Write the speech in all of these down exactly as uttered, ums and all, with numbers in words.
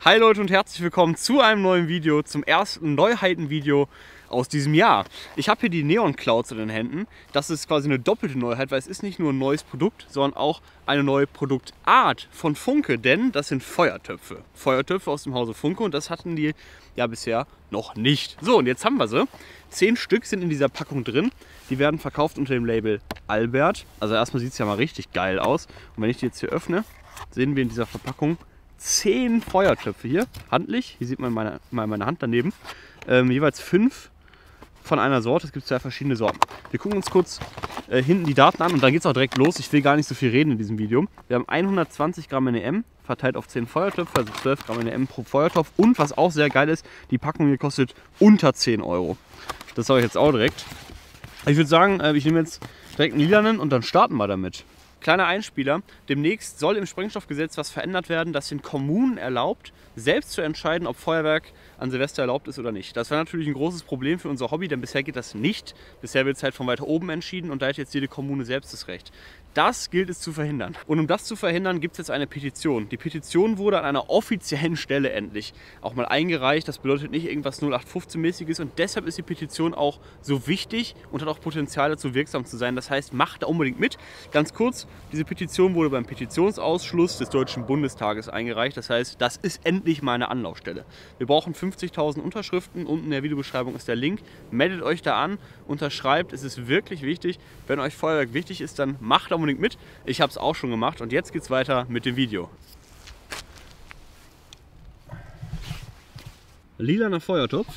Hi Leute und herzlich willkommen zu einem neuen Video, zum ersten Neuheiten-Video aus diesem Jahr. Ich habe hier die Neon Clouds in den Händen. Das ist quasi eine doppelte Neuheit, weil es ist nicht nur ein neues Produkt, sondern auch eine neue Produktart von Funke, denn das sind Feuertöpfe. Feuertöpfe aus dem Hause Funke und das hatten die ja bisher noch nicht. So, und jetzt haben wir sie. Zehn Stück sind in dieser Packung drin. Die werden verkauft unter dem Label Albert. Also erstmal sieht es ja mal richtig geil aus. Und wenn ich die jetzt hier öffne, sehen wir in dieser Verpackung zehn Feuertöpfe hier, handlich. Hier sieht man meine, meine Hand daneben. Ähm, jeweils fünf von einer Sorte. Es gibt zwei verschiedene Sorten. Wir gucken uns kurz äh, hinten die Daten an und dann geht es auch direkt los. Ich will gar nicht so viel reden in diesem Video. Wir haben hundertzwanzig Gramm N E M verteilt auf zehn Feuertöpfe, also zwölf Gramm N E M pro Feuertopf. Und was auch sehr geil ist, die Packung hier kostet unter zehn Euro. Das sage ich jetzt auch direkt. Ich würde sagen, äh, ich nehme jetzt direkt einen lilanen und dann starten wir damit. Kleiner Einspieler, demnächst soll im Sprengstoffgesetz was verändert werden, das den Kommunen erlaubt, selbst zu entscheiden, ob Feuerwerk an Silvester erlaubt ist oder nicht. Das wäre natürlich ein großes Problem für unser Hobby, denn bisher geht das nicht. Bisher wird es halt von weiter oben entschieden und da hat jetzt jede Kommune selbst das Recht. Das gilt es zu verhindern. Und um das zu verhindern, gibt es jetzt eine Petition. Die Petition wurde an einer offiziellen Stelle endlich auch mal eingereicht. Das bedeutet nicht irgendwas null acht fünfzehn-mäßiges und deshalb ist die Petition auch so wichtig und hat auch Potenzial dazu wirksam zu sein. Das heißt, macht da unbedingt mit. Ganz kurz, diese Petition wurde beim Petitionsausschluss des Deutschen Bundestages eingereicht. Das heißt, das ist endlich mal eine Anlaufstelle. Wir brauchen fünfzigtausend Unterschriften. Unten in der Videobeschreibung ist der Link. Meldet euch da an, unterschreibt. Es ist wirklich wichtig. Wenn euch Feuerwerk wichtig ist, dann macht da unbedingt mit. Ich habe es auch schon gemacht und jetzt geht es weiter mit dem Video. Lilaner Feuertopf.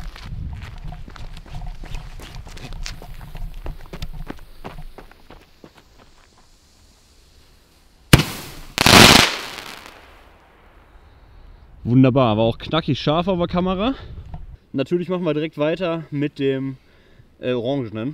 Wunderbar, war auch knackig scharf auf der Kamera. Natürlich machen wir direkt weiter mit dem äh, Orangenen.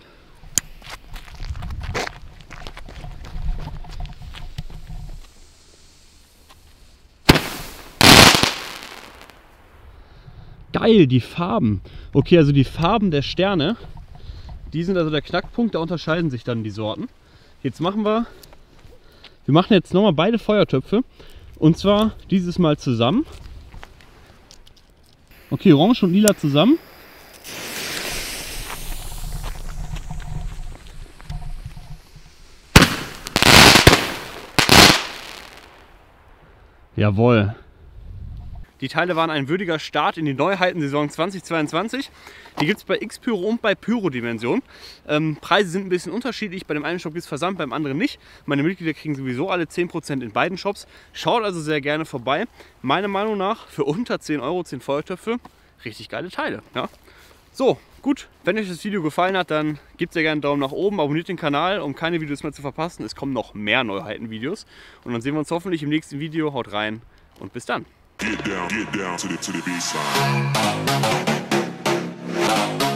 Geil, die Farben. Okay, also die Farben der Sterne, die sind also der Knackpunkt, da unterscheiden sich dann die Sorten. Jetzt machen wir, wir machen jetzt nochmal beide Feuertöpfe und zwar dieses Mal zusammen. Okay, Orange und Lila zusammen. Jawohl. Die Teile waren ein würdiger Start in die Neuheiten-Saison zweitausendzweiundzwanzig. Die gibt es bei X-Pyro und bei Pyro-Dimension. Ähm, Preise sind ein bisschen unterschiedlich. Bei dem einen Shop gibt es Versand, beim anderen nicht. Meine Mitglieder kriegen sowieso alle zehn Prozent in beiden Shops. Schaut also sehr gerne vorbei. Meiner Meinung nach für unter zehn Euro zehn Feuertöpfe. Richtig geile Teile. Ja? So, gut. Wenn euch das Video gefallen hat, dann gebt sehr gerne einen Daumen nach oben. Abonniert den Kanal, um keine Videos mehr zu verpassen. Es kommen noch mehr Neuheiten-Videos. Und dann sehen wir uns hoffentlich im nächsten Video. Haut rein und bis dann. Get down, get down to the, to the beat side.